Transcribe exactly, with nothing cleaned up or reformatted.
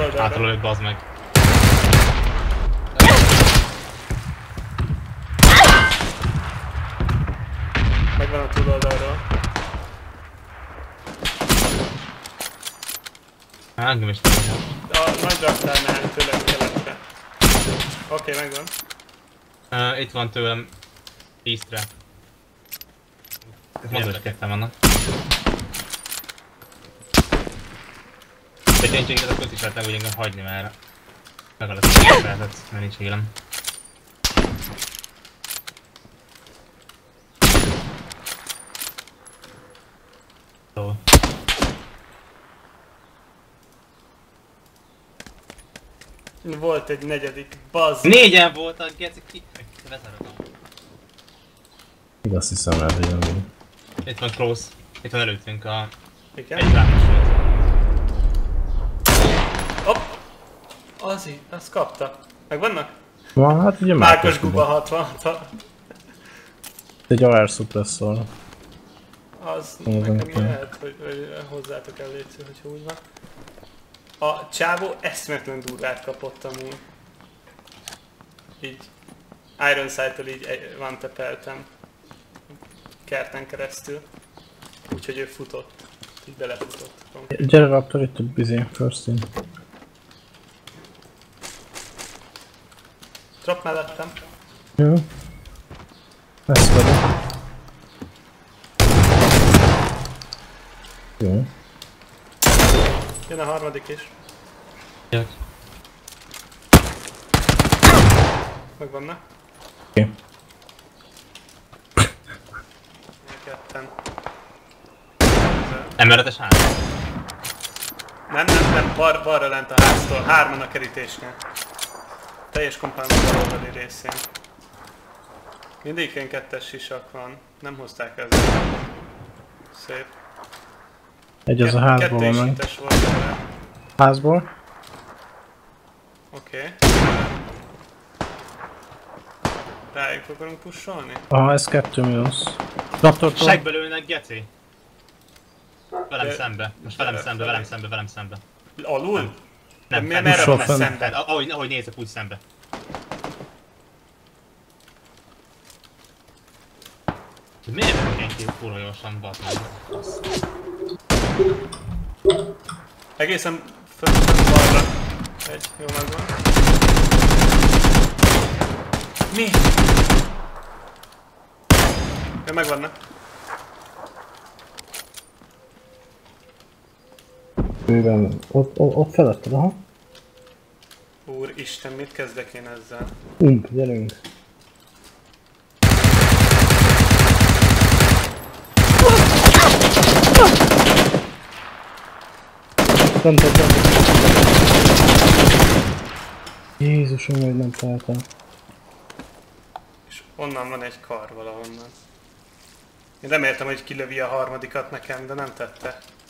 túloldalra. Hátul bazd meg. Megvan a túloldalról. Hát nem is tudom. A nagy raktárnál tőlem keletre. Oké, okay, megvan. Uh, itt van tőlem tízre. Mondod, hogy ketten vannak. De én csak akkor is lehetne úgy engem hagyni, mert legalább lehetett, mert nincs élem. Szóval. Volt egy negyedik, bazd. Négyen voltak, geci ki... Bezáratom. Azt hiszem el, hogy jön. Itt van close. Itt van előttünk a... Igen? Egy látos volt. Hopp! Azi, azt kapta. Megvannak? Ma, hát ugye Mákos guba hatvan. Egy á er suppressor. Az Ó, nekem van. lehet, hogy, hogy hozzátok el létsző, hogyha úgy van. A csávó eszmetlen durvát kapott amúgy. Így Iron Sight-től így van tepeltem. Kerten keresztül. Úgyhogy ő futott. Így belefutott. Gyere Raptor, itt a busy, first in. Trap mellettem. Jó. Ezt vagyok. Jó. Jön a harmadik is. Jött. Megvannak. Oké. Okay. Ketten. Emberetes ház. Nem, nem, nem, bar, balra lent a háztól. Hárman a kerítésnél. Teljes compound a oldali részén. Mindig kettes sisak van. Nem hozták ezzel. Szép. Egy az a házból Kettő is van meg. hites volt erre. Házból? Oké. Okay. Rájuk akarunk pusolni? Aha, ez kettő mínusz. Raptortól. Segből ülnek, geci. Velem De- szembe. Most velem de- szembe, velem szembe, velem szembe. Alul? Nem. Nem, Nem, merre pussol van fenn. szemben? Tehát ahogy, ahogy nézek, úgy szembe. Miért nem ilyen két kurva gyorsan bazd meg? Egészen fönt balra. Egy, jó megvan. Mi? Ja, megvannak. Bőven, ott, ott, ott feletted, aha. Úristen, mit kezdek én ezzel? Ump, gyerünk. Fent, fent, fent. Jézusom, hogy nem találtam. És onnan van egy kar valahonnan. Én reméltem, hogy kilövi a harmadikat nekem, de nem tette.